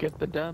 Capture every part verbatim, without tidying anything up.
Get the dub.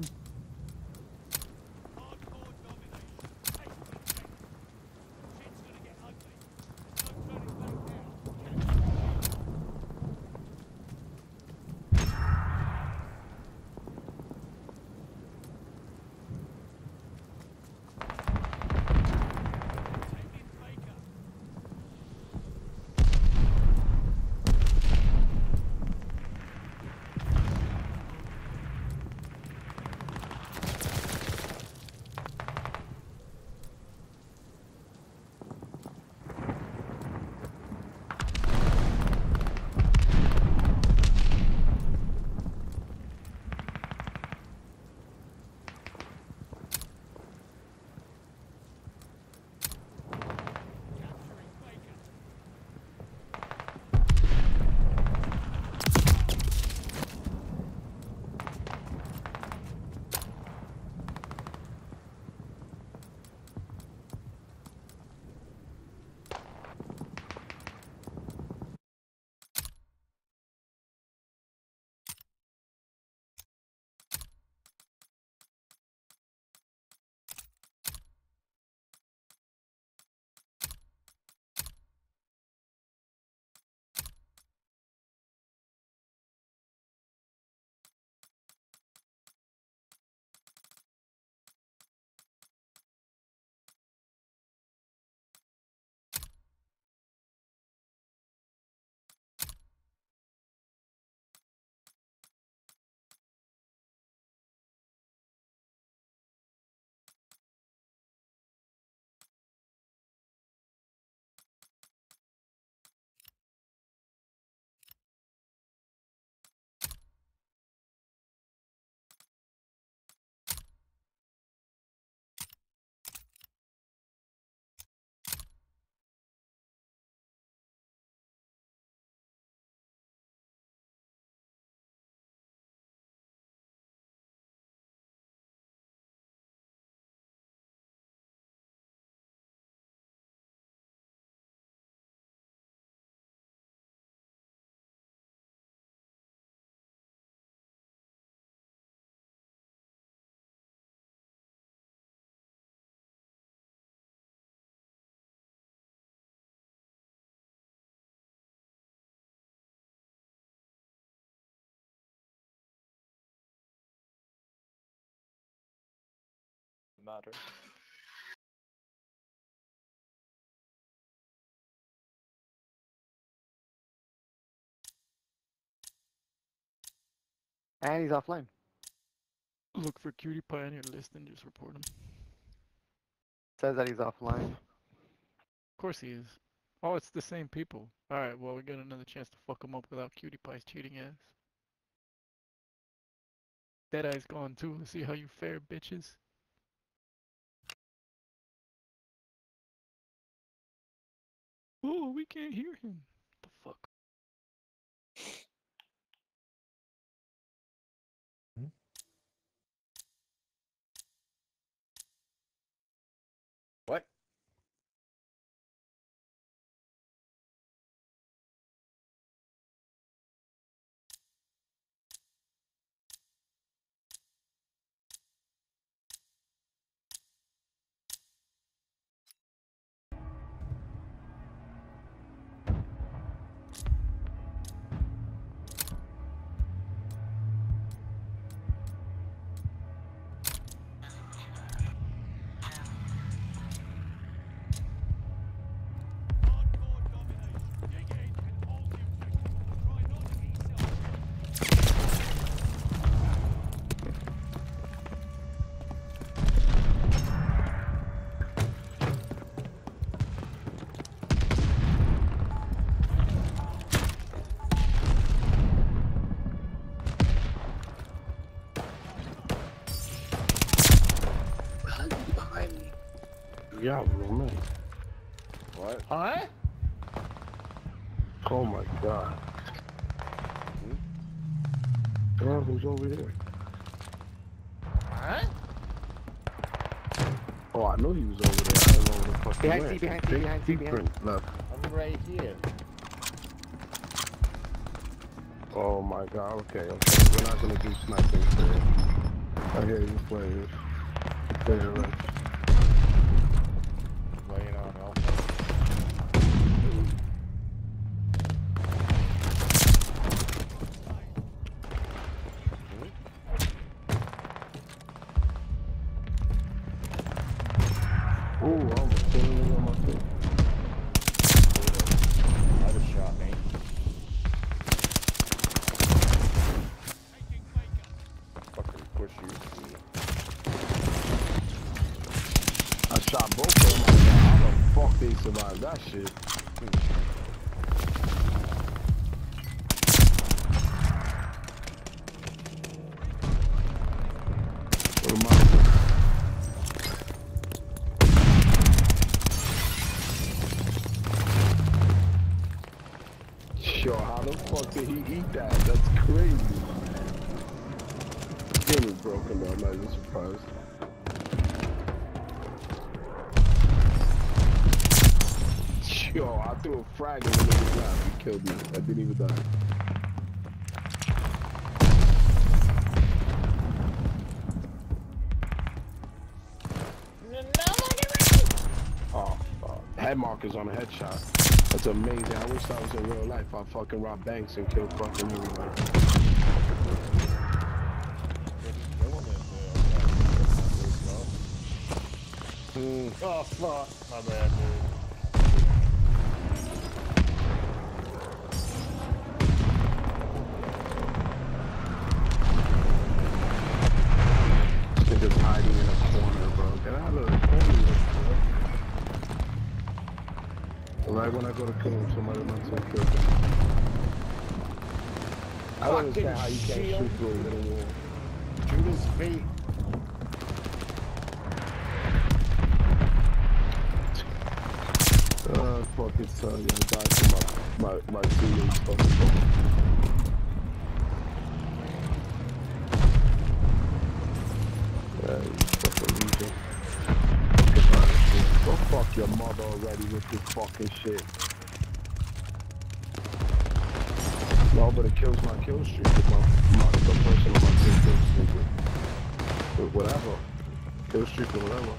Matter. And he's offline. Look for Cutie Pie on your list and just report him. Says that he's offline. Of course he is. Oh, it's the same people. Alright, well, we got another chance to fuck him up without Cutie Pie's cheating ass. Deadeye's gone too. Let's see how you fare, bitches. Oh, we can't hear him. What the fuck? Hmm? What? Yeah, bro, man. What? Huh? Oh my god. Hmm? Girl, who's over here? Huh? Oh, I know he was over there. I don't know where the fuck he Behind went. C, behind C, Big behind C, footprint left. I'm right here. Oh my god, okay, okay. We're not gonna do sniping today. I hear you playing this. Playing right. Laying on Alpha. Ooh, I almost killed him on my feet. I just shot me. Fucking push you. I shot both of them. I said, how the fuck they survived that shit? What am I doing? Yo, how the fuck did he eat that? That's crazy. Game is broken though, I'm not even surprised. Yo, I threw a frag in the nigga's lap. He killed me. I didn't even die. Oh, uh, head markers on a headshot. That's amazing. I wish that was in real life. I fucking rob banks and kill fucking everybody. Mm. Oh fuck, my bad, dude. They're just hiding in a corner, bro. Get out of the corner, bro. Right when I go to kill him, somebody wants to kill him. I don't understand how you can't shield. shoot through a little wall. Shoot his feet. Uh, fuck it, son. Yeah, I died for my, my, my teammates fucking phone. Yeah, you fucking loser. Go fuck your mother already with this fucking shit. No, but it kills my kill streak with my, my the person on my team kill streak with, with whatever. Kill streak or whatever.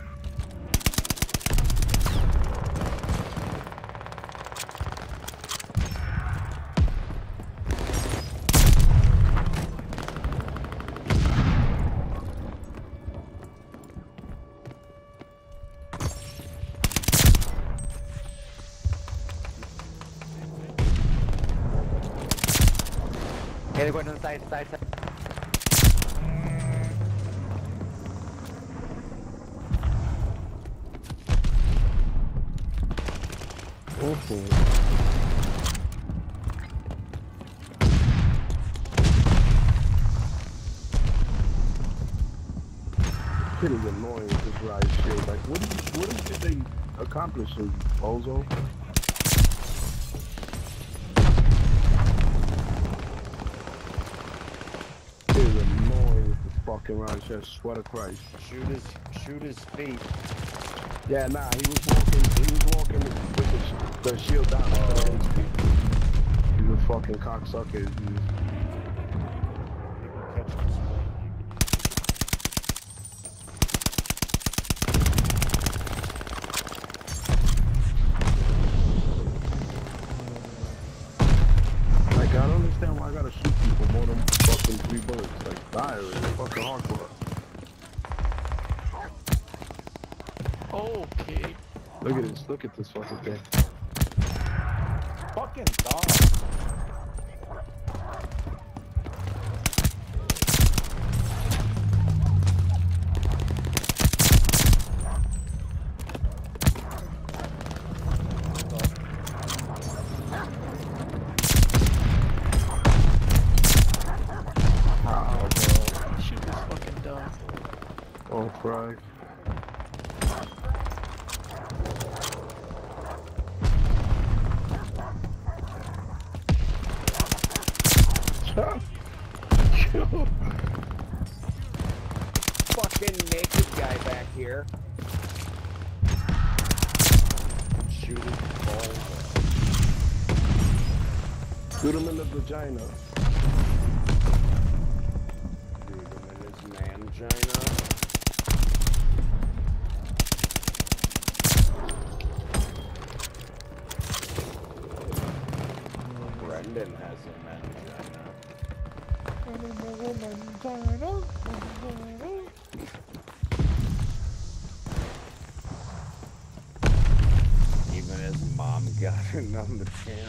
Yeah, they're going to the side, side, side. Awful. It is annoying with this ride shit. Like, what did, what did they accomplish, in Bozo? It is annoying with this fucking ride shit. Swear to Christ. Shoot his, shoot his feet. Yeah, nah, he was walking, he was walking with the, the shield down. Oh. He's a fucking cocksucker. He's, You can catch him spring. like, I don't understand why I gotta shoot people more than fucking three bullets. Like, die already. Fucking hardcore. Okay. Look at this. Look at this fucking thing. Fucking dog. Ow, Shoot this fucking dog. bro. Oh, Christ. Fucking naked guy back here. Shoot his balls. Shoot him in the vagina. Shoot him in his man China. Brendan has him in China. Even his mom got her number ten.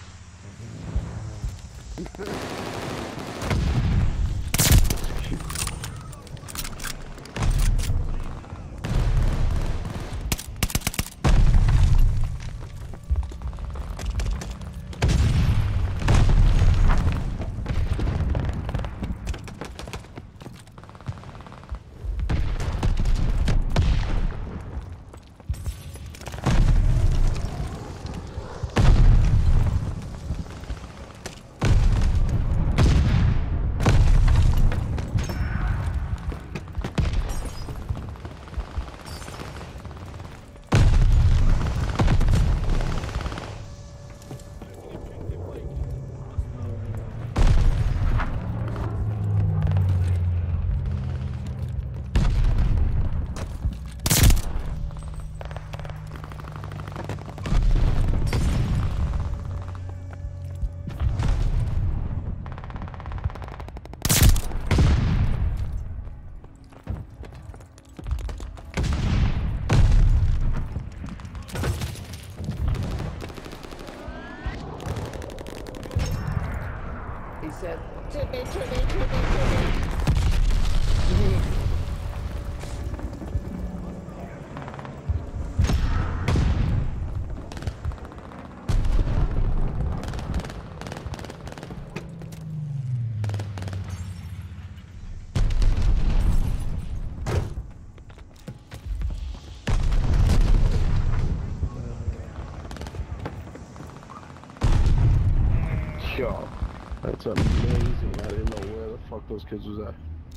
He said, "Chippy, chippy, chippy, chippy." Yo, that's amazing. I didn't know where the fuck those kids was at.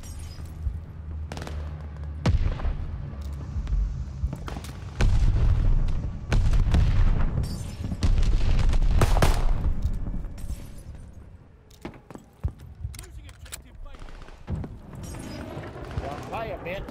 Fire, bitch.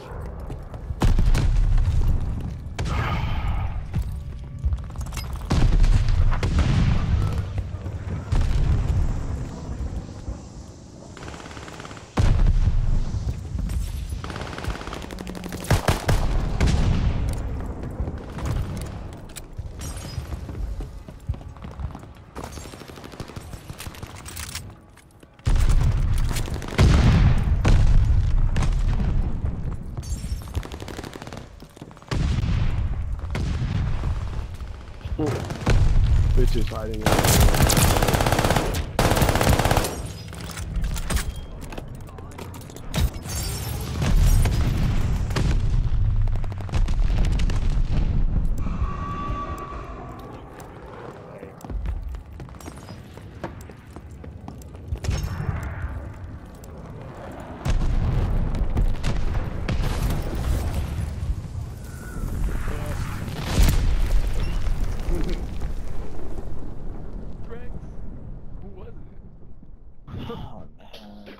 Bitches hiding out. Rex, who was it? Oh, man.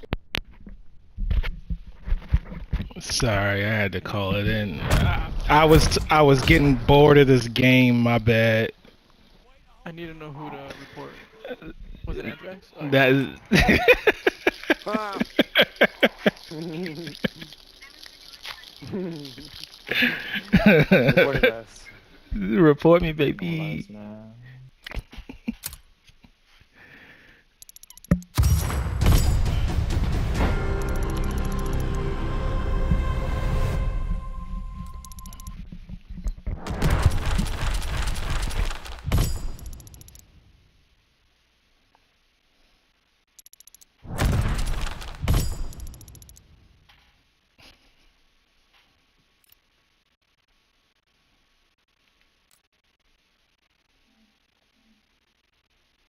Sorry, I had to call it in. I, I was I was getting bored of this game. My bad. I need to know who to report. Was it Anthrax? Oh. That is. Ah. Reported us. Report me, baby. Now.